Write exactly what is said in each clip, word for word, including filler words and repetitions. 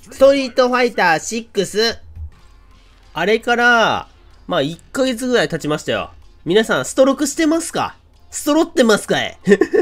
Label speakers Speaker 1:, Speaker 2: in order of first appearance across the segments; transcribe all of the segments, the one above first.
Speaker 1: ストリートファイターシックス。あれから、まあいっかげつぐらい経ちましたよ。皆さん、ストロクしてますか？ストロってますかい？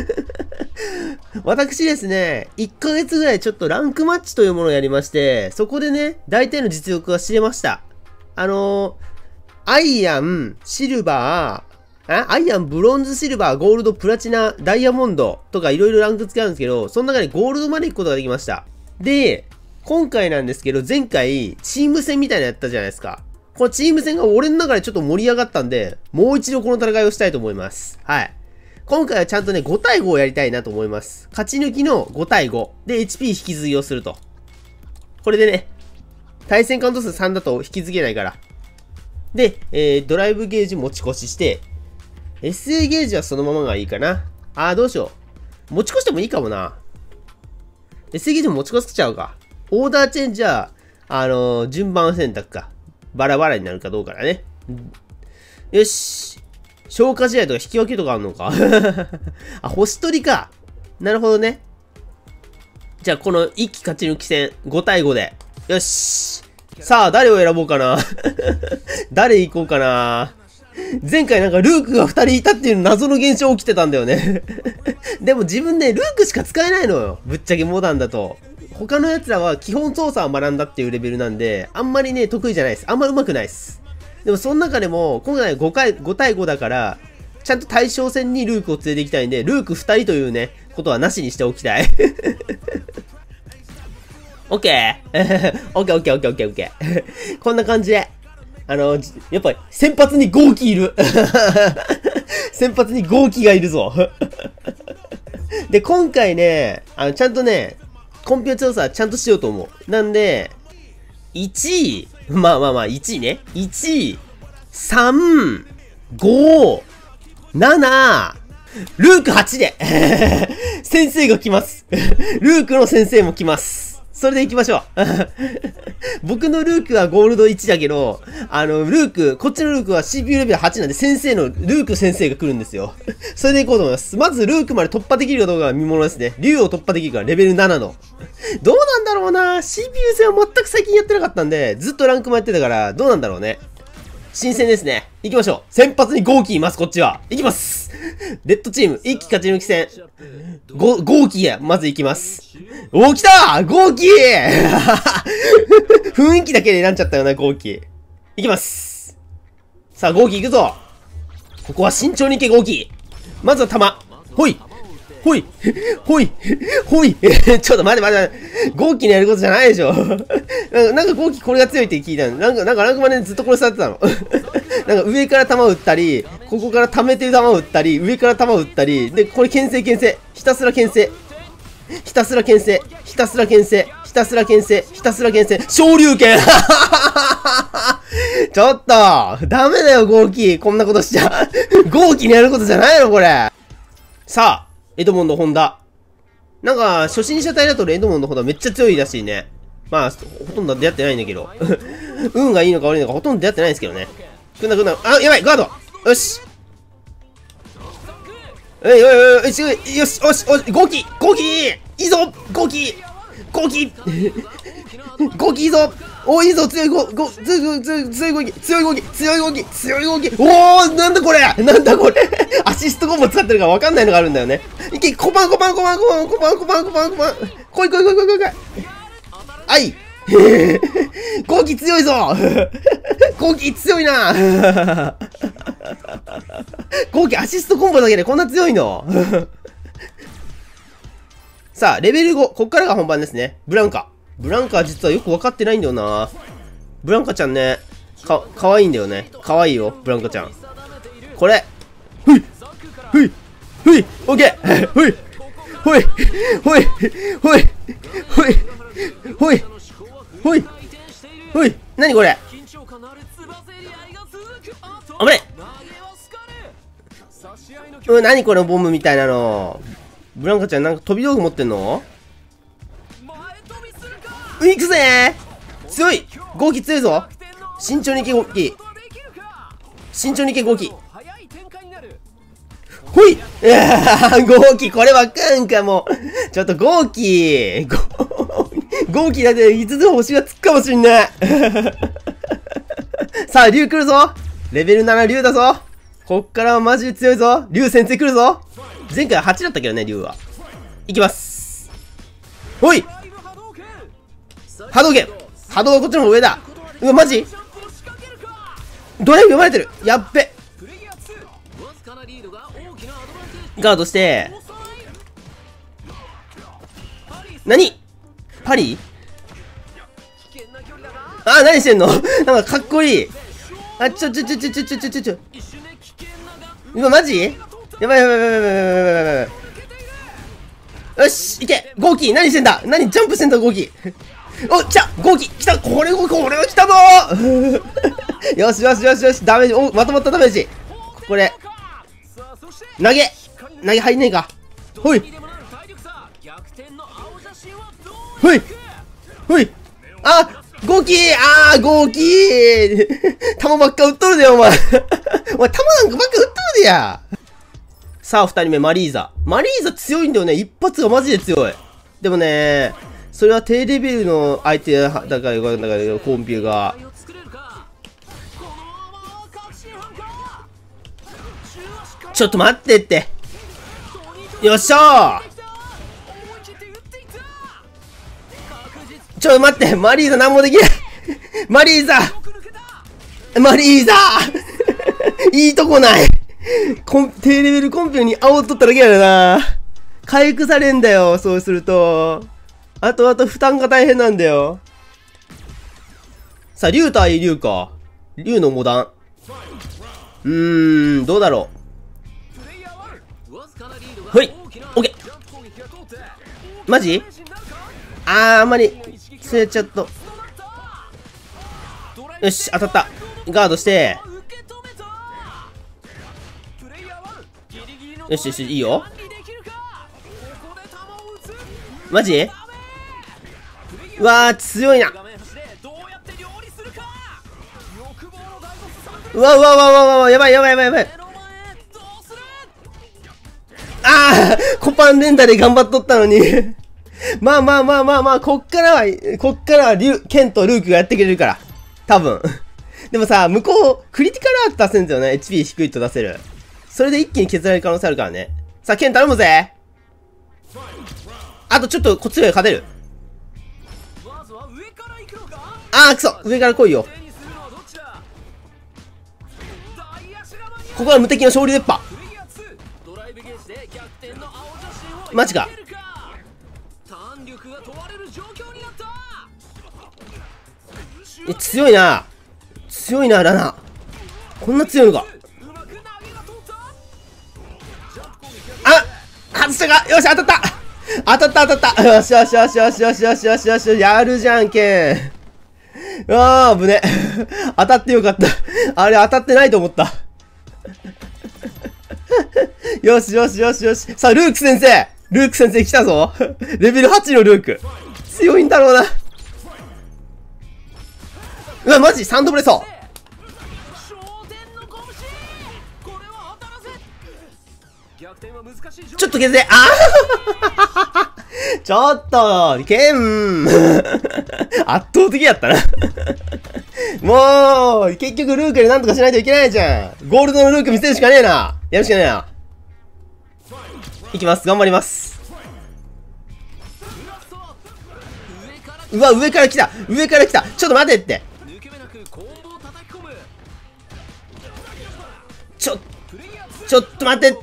Speaker 1: 私ですね、いっかげつぐらいちょっとランクマッチというものをやりまして、そこでね、大体の実力が知れました。あのー、アイアン、シルバー、あアイアン、ブロンズ、シルバー、ゴールド、プラチナ、ダイヤモンドとかいろいろランク付けあるんですけど、その中でゴールドまで行くことができました。で、今回なんですけど、前回、チーム戦みたいなのやったじゃないですか。このチーム戦が俺の中でちょっと盛り上がったんで、もう一度この戦いをしたいと思います。はい。今回はちゃんとね、ご対ごをやりたいなと思います。勝ち抜きのご対ご。で、エイチピー 引き継ぎをすると。これでね、対戦カウント数さんだと引き継げないから。で、えー、ドライブゲージ持ち越しして、エスエー ゲージはそのままがいいかな。あー、どうしよう。持ち越してもいいかもな。エスエー ゲージも持ち越しちゃうか。オーダーチェンジは、あのー、順番選択か。バラバラになるかどうかだね。よし。消化試合とか引き分けとかあんのかあ、星取りか。なるほどね。じゃあ、この一気勝ち抜き戦、ご対ごで。よし。さあ、誰を選ぼうかな。誰行こうかな。前回なんかルークがふたりいたっていう謎の現象起きてたんだよね。でも自分ね、ルークしか使えないのよ。ぶっちゃけモダンだと。他の奴らは基本操作を学んだっていうレベルなんで、あんまりね、得意じゃないです。あんま上手くないです。でもその中でも、今回ごかい、ご対ごだから、ちゃんと対象戦にルークを連れて行きたいんで、ルークふたりというね、ことはなしにしておきたい。オッケーオッケーオッケーオッケーオッケーオッケーこんな感じで。あの、やっぱり、先発に豪気いる。先発に豪気がいるぞ。で、今回ね、あの、ちゃんとね、コンピュー調査ちゃんとしようと思う。なんで、いちい、まあまあまあ、いちいね。いち、さん、ご、なな、ルークはちで、先生が来ます。ルークの先生も来ます。それで行きましょう。僕のルークはゴールドいちだけど、あの、ルーク、こっちのルークは シーピーユー レベルはちなんで先生の、ルーク先生が来るんですよ。それで行こうと思います。まずルークまで突破できるかどうかが見ものですね。竜を突破できるから、レベルななの。どうなんだろうな シーピーユー 戦は全く最近やってなかったんで、ずっとランクもやってたから、どうなんだろうね。新鮮ですね。行きましょう。先発にゴーキーいます、こっちは。行きます。レッドチーム、一気勝ち抜き戦。ゴ、ゴーキーや、まず行きます。おー、来たーゴーキー雰囲気だけで選んじゃったよな、ゴーキー。行きます。さあ、ゴーキー行くぞ。ここは慎重に行け、ゴーキー。まずは弾。ほい。ほい。ほい。ほい。ちょっと待って待って待って。ゴーキーのやることじゃないでしょ。なんかゴーキーこれが強いって聞いたの。なんか、なんかランクまでずっとこれされてたの。なんか上から弾を撃ったり、ここから溜めてる弾を撃ったり、上から弾を撃ったり、で、これ牽制牽制。ひたすら牽制。ひたすら牽制。ひたすら牽制。ひたすら牽制。ひたすら牽制。昇竜拳ちょっとダメだよ、ゴーキー。こんなことしちゃ。ゴーキーのやることじゃないの、これ。さあ。エドモンド・ホンダ。なんか、初心者隊だとエドモンド・ホンダめっちゃ強いらしいね。まあ、ほとんど出会ってないんだけど。運がいいのか悪いのかほとんど出会ってないんですけどね。くんなくんな。あ、やばいガードよしえい、よいよいよし、よし、よし、よし、ゴーキーゴーキーいいぞゴーキーゴーキーゴーキーいいぞおーいいぞ強いゴー、ゴー、強い、強い、強いゴーキー強いゴーキー強いゴーキー強いゴーキーおーなんだこれなんだこれアシストコンボ使ってるから分かんないのがあるんだよね。いけ、コパンコパンコパンコパンコパンコパンコパンコパンこいこいこいこいこいこいはいゴーキー強いぞゴーキー強いなゴーキーアシストコンボだけでこんな強いのさあ、レベルご。こっからが本番ですね。ブランカ。ブランカは実はよく分かってないんだよな。ブランカちゃんね、か、かわいいんだよね。かわいいよ、ブランカちゃん。これ。ふいふいふいオッケーふいほいほいほいほいほいほいほいなにこれあぶねうん、なにこのボムみたいなの。ブランカちゃんなんか飛び道具持ってんの？うん、行くぜー強いゴーキ強いぞ慎重に行けゴーキ慎重に行けゴーキほいゴーキこれわかんかもうちょっとゴーキゴーゴーキーだっていつつ星がつくかもしんない。さあ、竜来るぞ。レベルなな竜だぞ。こっからはマジで強いぞ。竜先生来るぞ。前回はちだったけどね、竜は。いきます。ほい波動拳波動はこっちの方上だ。うわ、マジドライブ読まれてる。やっべ。ガードして。何パリあ、何してんのなんかかっこいい。あ、ちょちょちょちょちょちょちょちょちょ。うわ、マジやばいやばいやばいやばいやばいやばいやばい。よし、いけゴーキー何してんだ何ジャンプしてんだゴーキー。お、来たゴーキー来たこれ、これは来たぞーよしよしよしよし、ダメージ、お、まとまったダメージ。これ、投げ投げ入んねえか。ほいほいほいあ、ゴーキーあー、ゴーキー弾ばっか撃っとるでよ、お前。お前、弾なんかばっか撃っとるでや。さあ、二人目、マリーザ。マリーザ強いんだよね。一発がマジで強い。でもね、それは低レベルの相手だから、だから、コンピューが。ちょっと待ってって。よっしゃーちょっと待って、マリーザ何もできない。マリーザマリーザいいとこない。コン低レベルコンピューに煽っとっただけやな。回復されんだよ、そうすると。あとあと負担が大変なんだよ。さあ、竜対竜か。竜のモダン。うーん、どうだろう。ほいオッケーマジあー、あんまり、それちょっと。よし、当たった。ガードして。よしよし、いいよ。マジうわー、強いな。うわうわうわうわうわ、やばいやばいやばいやばい。あー、コパン連打で頑張っとったのに。まあまあまあまあまあ、こっからは、こっからはリュ、ケンとルークがやってくれるから。多分。でもさ、向こう、クリティカルアート出せるんだよね。エイチピー 低いと出せる。それで一気に削られる可能性あるからね。さあ、ケン頼むぜ。あとちょっとこっちが勝てる。あー、くそ上から来いよ。ここは無敵の勝利熱波。マジか。え、強いな。強いな、ラナ。こんな強いのか。あ、外したか。よし、当たった。当たった当たった。よしよしよしよしよしよしよしよし。やるじゃんけん。あー、危ね。当たってよかった。あれ当たってないと思った。よしよしよしよし。さあ、ルーク先生。ルーク先生来たぞ。レベルはちのルーク。強いんだろうな。うわ、マジサンドブレソ。ちょっと削れ。あーちょっと、ケン圧倒的やったな。もう、結局ルークでなんとかしないといけないじゃん。ゴールドのルーク見せるしかねえな。やるしかねえな。いきます。頑張ります。うわ、上から来た。上から来た。ちょっと待てって。ちょ、ちょっと待てって。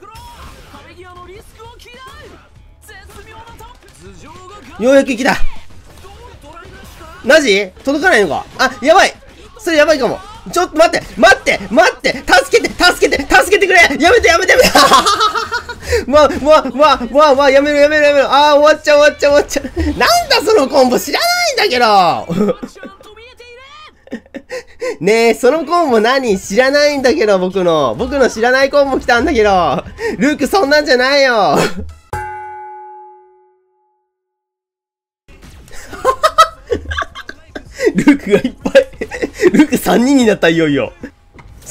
Speaker 1: ようやく来た。マジ届かないのか。あ、やばい。それやばいかも。ちょっと待って、待って、待って、助けて、助けて、助けてくれ。やめて、やめて、やめて。まあ、まあ、まあ、まあ、まあ、やめろ、やめろ、やめろ。ああ、終わっちゃう、終わっちゃう、終わっちゃう。なんだそのコンボ、知らないんだけど。ねえ、そのコンボ何知らないんだけど、僕の。僕の知らないコンボ来たんだけど。ルークそんなんじゃないよ。ルークがいっぱい。ルークさんにんになった、いよいよ。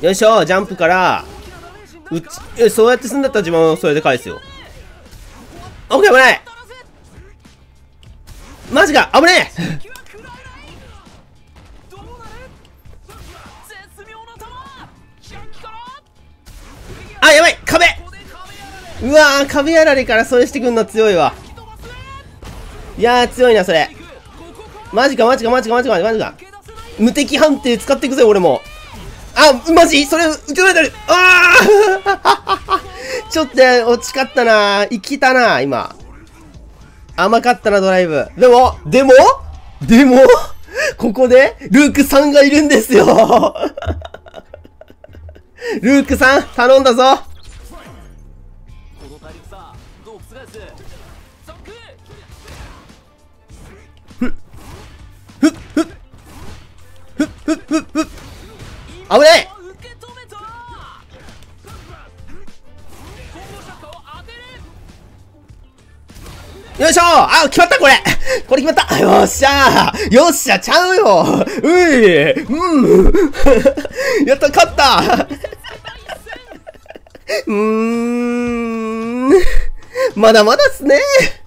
Speaker 1: よいしょ、ジャンプから、うち、え、そうやって済んだったら自分はそれで返すよ。オッケー、危ない。マジか、危ねえ。あ、やばい、壁。うわー、壁やられからそれしてくんの強いわ。いやー、強いな、それ。マジか、マジか、マジか、マジか、マジか。無敵判定使っていくぜ、俺も。あ、マジそれ、受け取れてる。あーちょっと、惜しかったな。生きたな、今。甘かったな、ドライブ。でも、でも、でも、ここで、ルークさんがいるんですよ。ルークさん、頼んだぞ。ふっ、ふっ、ふっ、ふっ、ふっ、ふっ、ふっ。危ない。よいしょー。あ、決まったこれこれ決まった。よっしゃー。よっしゃ、ちゃうよ。うい。うん。やった、勝ったうーん。まだまだっすね。